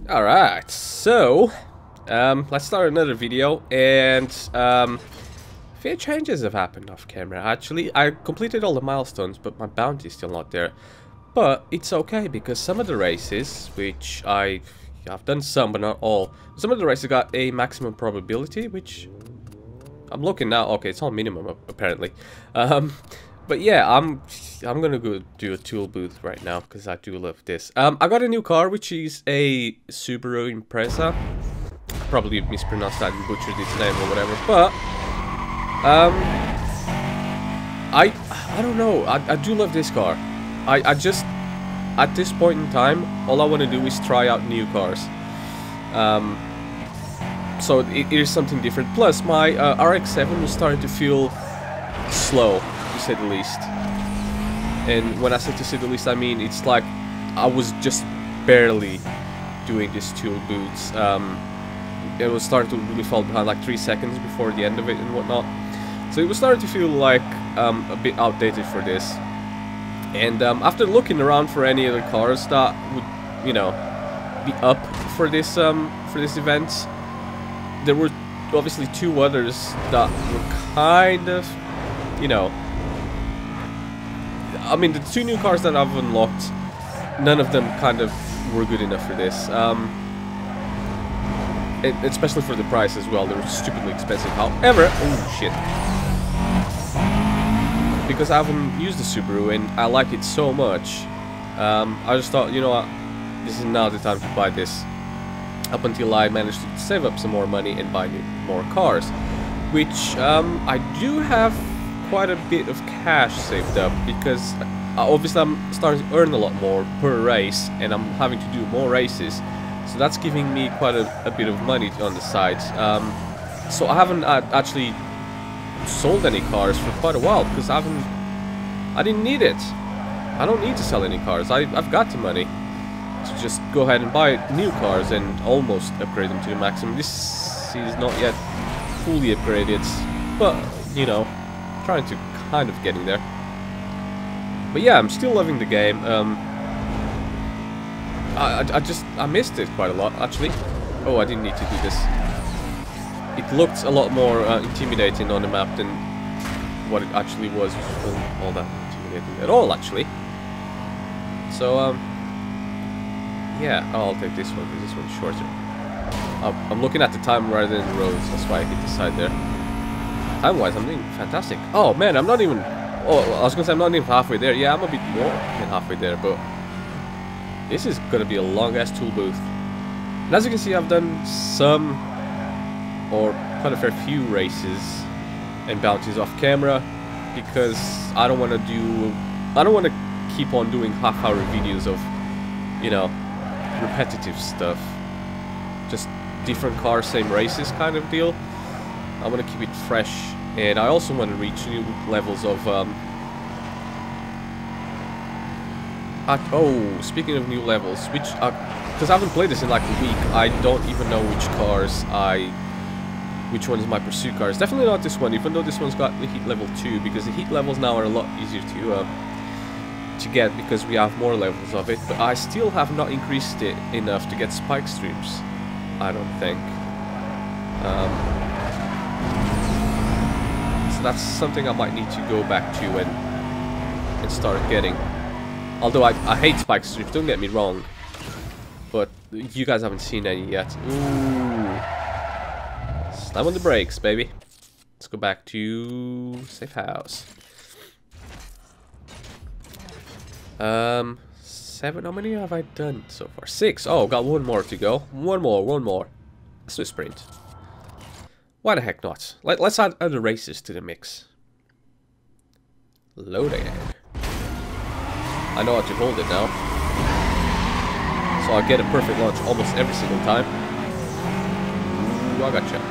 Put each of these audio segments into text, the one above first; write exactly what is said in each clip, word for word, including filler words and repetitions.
Alright, so um, let's start another video, and um, a few changes have happened off camera. Actually, I completed all the milestones, but my bounty is still not there. But it's okay, because some of the races, which I, I've done some, but not all, some of the races got a maximum probability, which I'm looking now. Okay, it's on minimum apparently. Um, but yeah, I'm I'm gonna go do a tool booth right now because I do love this. Um, I got a new car, which is a Subaru Impreza. Probably mispronounced that and butchered its name or whatever. But um, I I don't know. I I do love this car. I I just at this point in time, all I want to do is try out new cars. Um. So it, it is something different. Plus, my uh, R X seven was starting to feel slow, to say the least. And when I say to say the least, I mean it's like I was just barely doing these tool boots. Um, it was starting to really fall behind, like three seconds before the end of it and whatnot. So it was starting to feel like um, a bit outdated for this. And um, after looking around for any other cars that would, you know, be up for this um, for this event, there were obviously two others that were kind of, you know, I mean, the two new cars that I've unlocked, none of them kind of were good enough for this. Um, it, especially for the price as well. They were stupidly expensive. However, oh shit. Because I haven't used the Subaru and I like it so much, um, I just thought, you know what, this is now the time to buy this. Up until I managed to save up some more money and buy more cars, which um, I do have quite a bit of cash saved up, because obviously I'm starting to earn a lot more per race and I'm having to do more races, so that's giving me quite a, a bit of money on the side. Um, so I haven't uh, actually sold any cars for quite a while, because I haven't I didn't need it. I don't need to sell any cars. I, I've got the money to just go ahead and buy new cars and almost upgrade them to the maximum. This is not yet fully upgraded, but you know, trying to kind of getting there. But yeah, I'm still loving the game. Um, I, I, I just I missed it quite a lot actually. Oh, I didn't need to do this. It looked a lot more uh, intimidating on the map than what it actually was, which wasn't all that intimidating at all actually. So um. Yeah, oh, I'll take this one because this one's shorter. Um, I'm looking at the time rather than the roads, that's why I hit the side there. Time-wise, I'm doing fantastic. Oh man, I'm not even... Oh, I was gonna say I'm not even halfway there. Yeah, I'm a bit more than halfway there, but... This is gonna be a long-ass tool booth. And as you can see, I've done some... or quite a fair few races and bounties off camera, because I don't want to do... I don't want to keep on doing half-hour videos of, you know, repetitive stuff, just different cars, same races kind of deal. I want to keep it fresh, and I also want to reach new levels of um at, oh, speaking of new levels, which because uh, I haven't played this in like a week, I don't even know which cars I which one is my pursuit cars. Definitely not this one, even though this one's got the heat level two, because the heat levels now are a lot easier to uh, to get, because we have more levels of it, but I still have not increased it enough to get spike streams, I don't think. Um, so that's something I might need to go back to and and start getting. Although I, I hate spike streams, don't get me wrong, but you guys haven't seen any yet. Ooh. Slam on the brakes, baby. Let's go back to safe house. Um, seven. How many have I done so far? Six. Oh, got one more to go. One more. One more. Let's do a sprint. Why the heck not? Let, let's add other races to the mix. Loading. I know how to hold it now, so I get a perfect launch almost every single time. Ooh, I gotcha.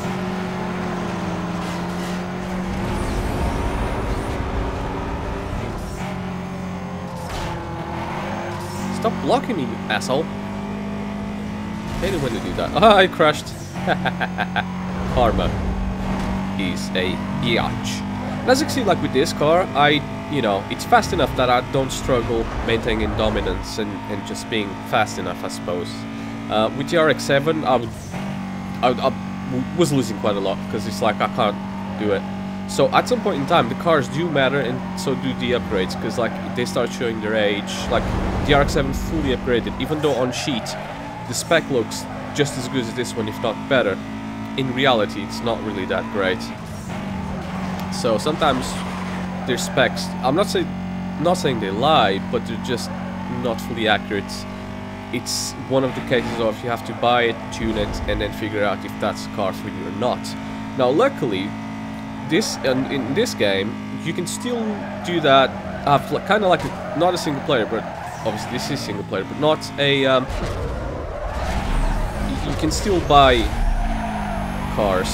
Stop blocking me, you asshole. I hate it when you do that. Ah, I crashed. Karma is a biatch. And as you can see, like with this car, I, you know, it's fast enough that I don't struggle maintaining dominance and, and just being fast enough, I suppose. Uh, with the R X seven, I, would, I, would, I was losing quite a lot because it's like I can't do it. So at some point in time, the cars do matter, and so do the upgrades, because like they start showing their age. Like the R X seven fully upgraded, even though on sheet the spec looks just as good as this one, if not better. In reality, it's not really that great. So sometimes their specs, I'm not saying not saying they lie, but they're just not fully accurate. It's one of the cases of you have to buy it, tune it, and then figure out if that's a car for you or not. Now, luckily, this and in this game you can still do that. Have like, kind of like a, not a single player, but obviously this is single player, but not a. Um, you can still buy cars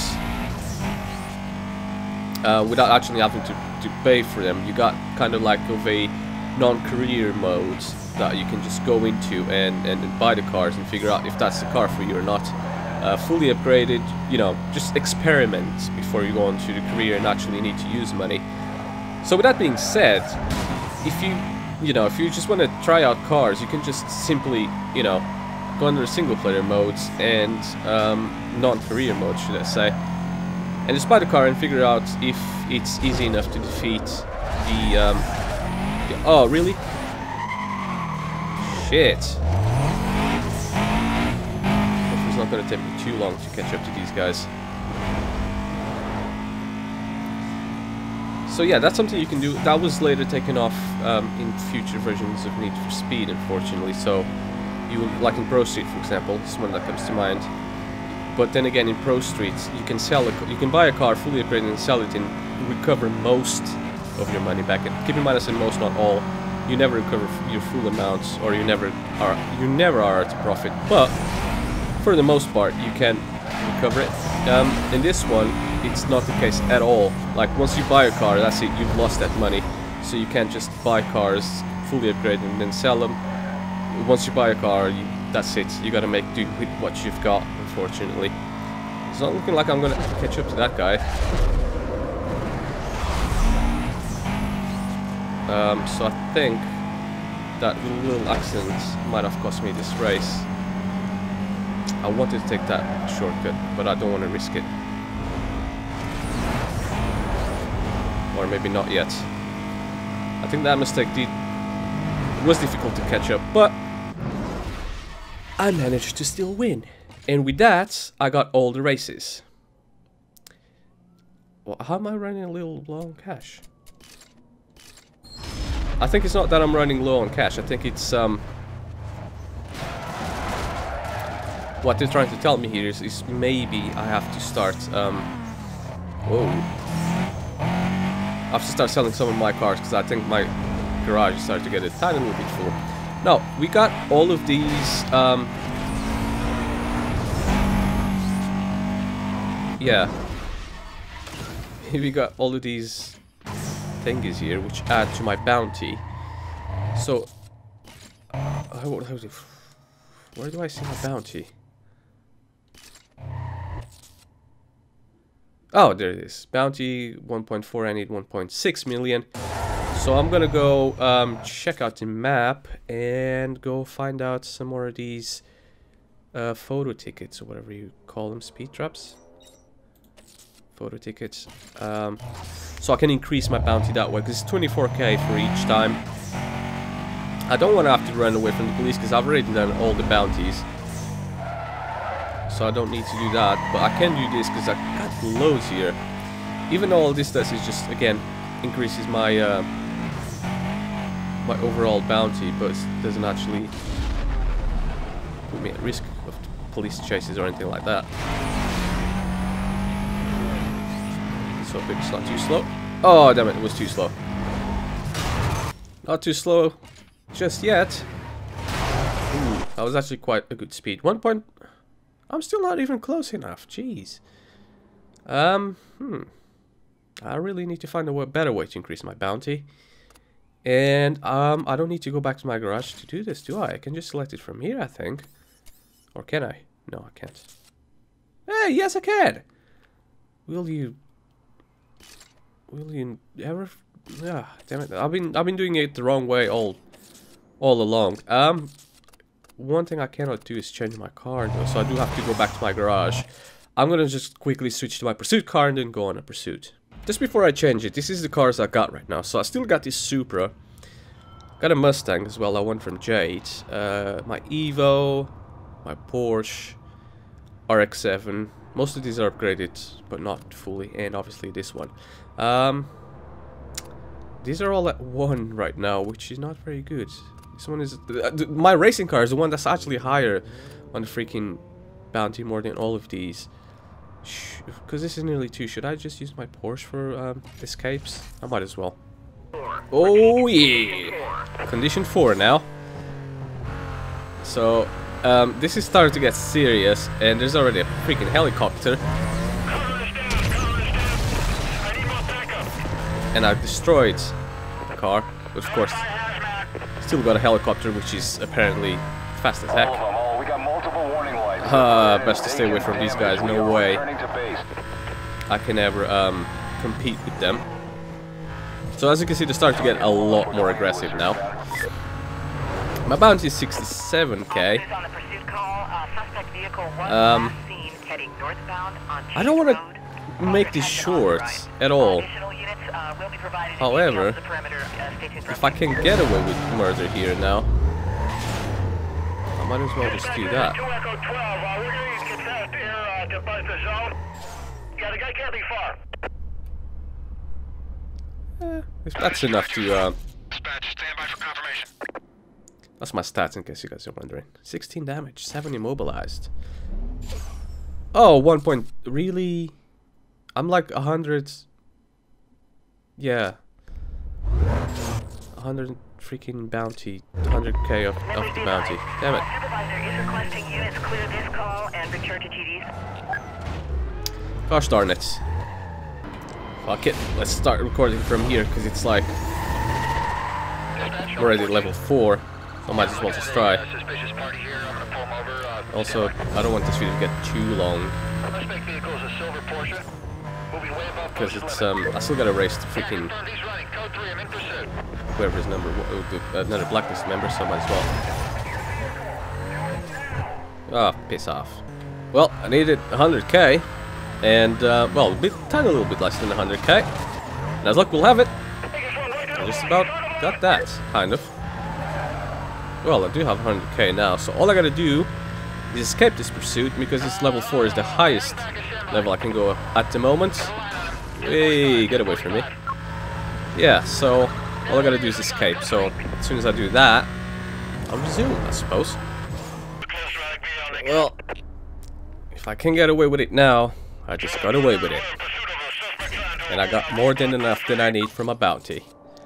uh, without actually having to to pay for them. You got kind of like of a non-career mode that you can just go into and, and, and buy the cars and figure out if that's the car for you or not. Uh, fully upgraded, you know, just experiment before you go on to the career and actually need to use money. So with that being said, if you, you know, if you just want to try out cars, you can just simply, you know, go under single player modes and um, non-career mode, should I say, and just buy the car and figure out if it's easy enough to defeat the, um, the oh, really? Shit. It's not going to take me too long to catch up to these guys. So yeah, that's something you can do. That was later taken off um, in future versions of Need for Speed, unfortunately. So you, like in Pro Street, for example, this is one that comes to mind. But then again, in Pro Street, you can sell a, you can buy a car fully upgraded and sell it and recover most of your money back. And keep in mind, I said most, not all. You never recover your full amounts, or you never are you never are at a profit. But for the most part, you can recover it. Um, in this one, it's not the case at all. Like once you buy a car, that's it. You've lost that money. So you can't just buy cars fully upgraded and then sell them. Once you buy a car, you, that's it. You got to make do with what you've got. Unfortunately, it's not looking like I'm gonna catch up to that guy. Um, so I think that little accident might have cost me this race. I wanted to take that shortcut, but I don't want to risk it. Or maybe not yet. I think that mistake did was difficult to catch up, but I managed to still win. And with that, I got all the races. Well, how am I running a little low on cash? I think it's not that I'm running low on cash. I think it's um what they're trying to tell me here is, is maybe I have to start um whoa I have to start selling some of my cars, because I think my garage is starting to get a tiny little bit full. No, we got all of these um yeah we got all of these thingies here which add to my bounty. So uh, how, how, where do I see my bounty? Oh, there it is. Bounty one point four, I need one point six million. So I'm gonna go um, check out the map and go find out some more of these uh, photo tickets, or whatever you call them, speed traps. Photo tickets. Um, so I can increase my bounty that way, because it's twenty-four K for each time. I don't want to have to run away from the police, because I've already done all the bounties. So I don't need to do that, but I can do this because I got loads here. Even though all this does is just, again, increases my uh, my overall bounty, but it doesn't actually put me at risk of police chases or anything like that. So I hope it's not too slow. Oh, damn it, it was too slow. Not too slow just yet. Ooh, that was actually quite a good speed. One point... I'm still not even close enough. Jeez. Um, hmm. I really need to find a better way to increase my bounty. And um, I don't need to go back to my garage to do this, do I? I can just select it from here, I think. Or can I? No, I can't. Hey, yes I can! Will you... Will you ever... Ah, damn it. I've been, I've been doing it the wrong way all, all along. Um... one thing I cannot do is change my car though, so I do have to go back to my garage. I'm gonna just quickly switch to my pursuit car and then go on a pursuit. Just before I change it, this is the cars I got right now. So I still got this Supra. Got a Mustang as well, I won from Jade. Uh, my Evo, my Porsche, R X seven. Most of these are upgraded, but not fully, and obviously this one. Um, these are all at one right now, which is not very good. This one is... Uh, my racing car is the one that's actually higher on the freaking bounty more than all of these. Because this is nearly two. Should I just use my Porsche for um, escapes? I might as well. Oh yeah! Condition four now. So, um, this is starting to get serious, and there's already a freaking helicopter. And I've destroyed the car. But of course, still got a helicopter, which is apparently fast as heck. Uh, best to stay away from these guys. No way I can ever um, compete with them. So as you can see, they're starting to get a lot more aggressive now. My bounty is sixty-seven K. Um, I don't want to make this short at all. However, if I can get away with murder here now, I might as well just do that. Eh, if that's enough to, uh... that's my stats in case you guys are wondering. sixteen damage, seven immobilized. Oh, one point... Really? I'm like a hundred... Yeah. a hundred freaking bounty. one hundred K of, of the bounty. Damn it. Gosh darn it. Fuck it. Let's start recording from here because it's like we're already at level four. So I might as well just try. Also, I don't want this video to get too long. Because it's, um, I still gotta race the freaking whoever's number, another Blacklist member, so I might as well. Ah, oh, piss off. Well, I needed one hundred K, and, uh, well, a bit, tiny little bit less than one hundred K. And as luck will have it, I just about got that, kind of. Well, I do have one hundred K now, so all I gotta do is escape this pursuit, because this level four is the highest level I can go at the moment. Hey, get away from me. Yeah, so all I gotta do is escape, so as soon as I do that, I'll resume, I suppose. Well, if I can get away with it now, I just got away with it. And I got more than enough than I need for my bounty.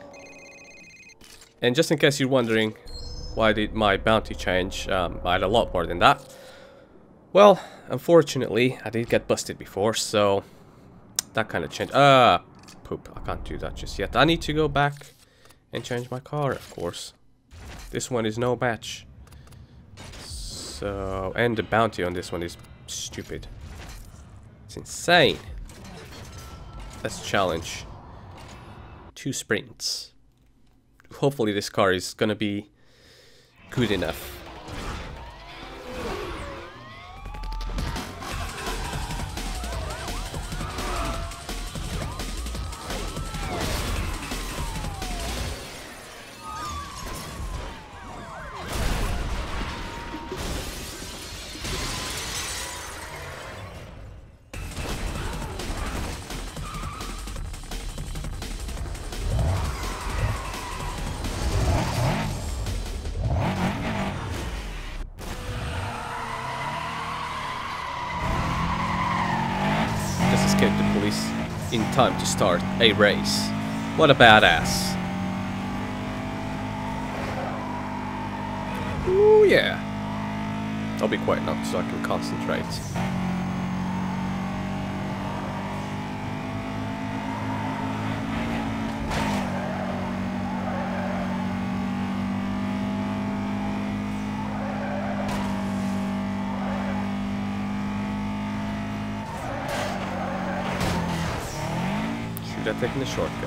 And just in case you're wondering, why did my bounty change? Um, I had a lot more than that. Well, unfortunately, I did get busted before, so that kind of changed. Ah, poop. I can't do that just yet. I need to go back and change my car, of course. This one is no match. So, and the bounty on this one is stupid. It's insane. Let's challenge two sprints. Hopefully this car is gonna be good enough. Escape the police in time to start a race. What a badass. Ooh yeah. I'll be quiet now so I can concentrate. Should have taken the shortcut.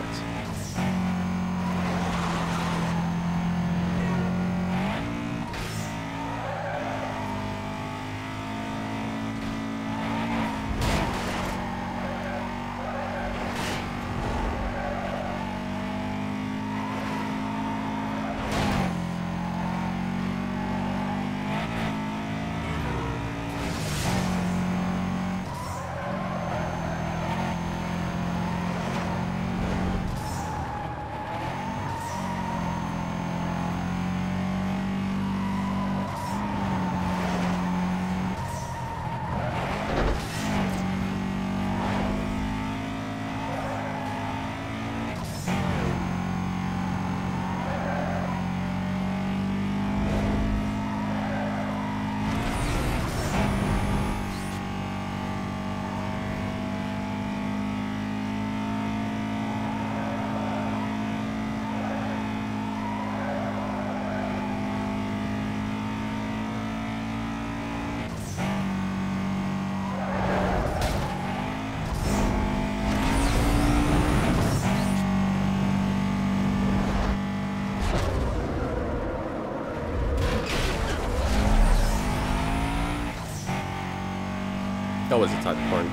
That was a tight corner.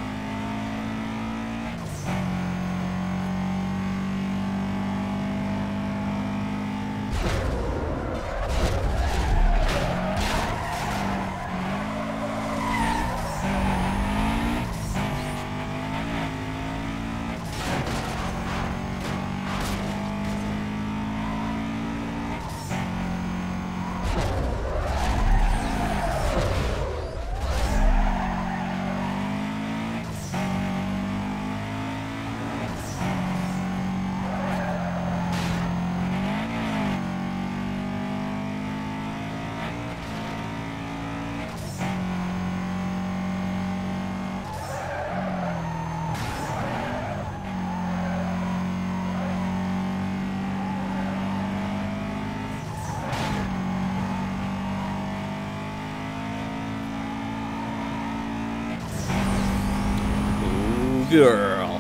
Girl.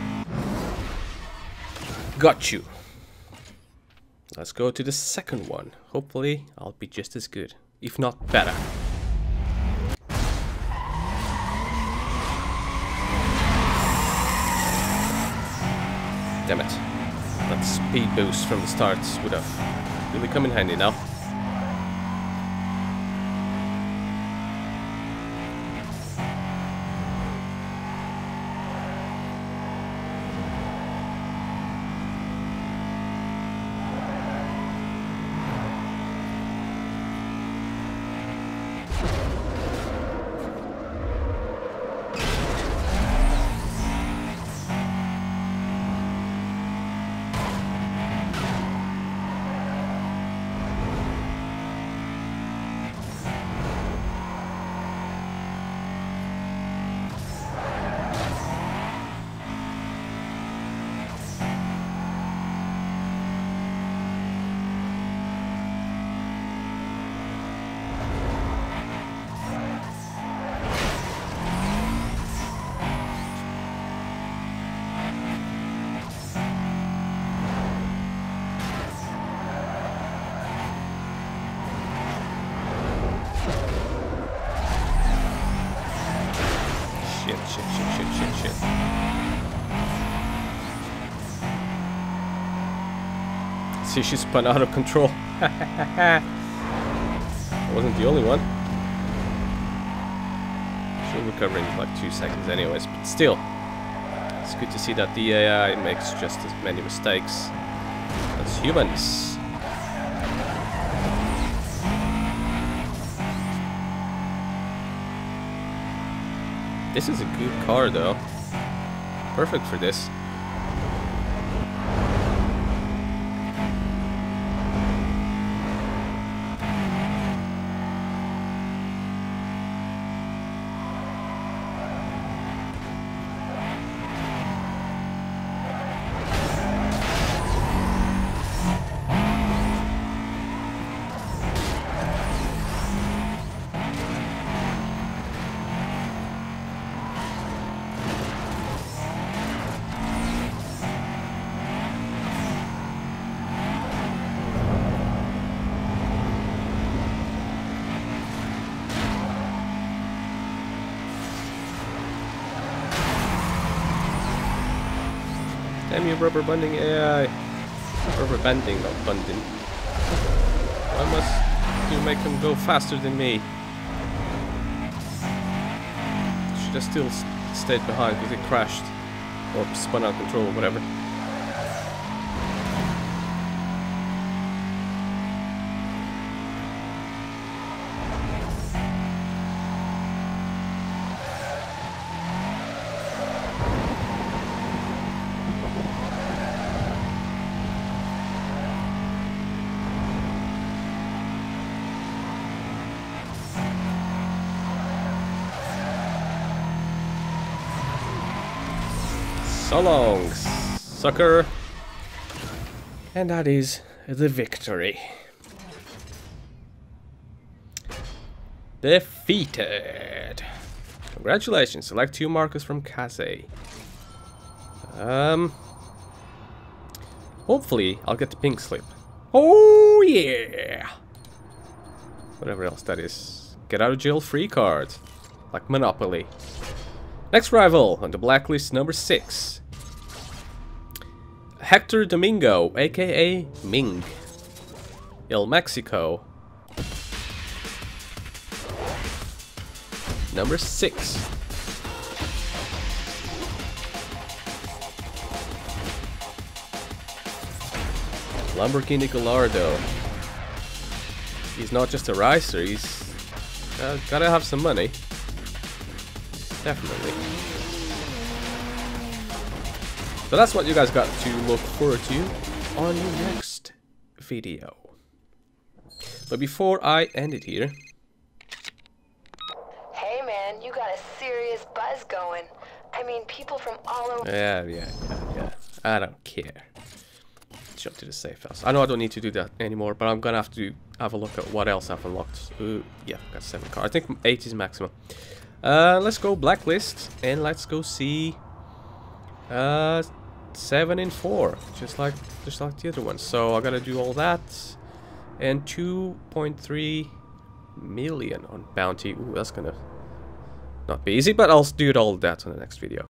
Got you. Let's go to the second one. Hopefully, I'll be just as good, if not better. Damn it. That speed boost from the start would have really come in handy now. See, she spun out of control. I wasn't the only one. She'll recover in like two seconds anyways, but still. It's good to see that the A I makes just as many mistakes as humans. This is a good car though. Perfect for this. Damn you, rubber banding A I. Rubber banding, not bunding. Why must you make them go faster than me? Should have still stayed behind because it crashed. Or spun out of control or whatever. So long, sucker. And that is the victory. Defeated. Congratulations. Select two markers from Kaze. Um. Hopefully, I'll get the pink slip. Oh yeah. Whatever else that is. Get out of jail free card. Like Monopoly. Next rival on the blacklist, number six. Hector Domingo, aka Ming. El Mexico. Number six. Lamborghini Gallardo. He's not just a ricer, he's uh, gotta have some money. Definitely. So that's what you guys got to look forward to on the next video. But before I end it here... Hey man, you got a serious buzz going. I mean, people from all over... Yeah, yeah, yeah, yeah. I don't care. Jump to the safe house. I know I don't need to do that anymore, but I'm gonna have to have a look at what else I've unlocked. Ooh, yeah, got seven cards. I think eight is maximum. Uh, let's go blacklist and let's go see uh, seven and four, just like just like the other ones. So I gotta do all that and two point three million on bounty. Ooh, that's gonna not be easy, but I'll do it all that on the next video.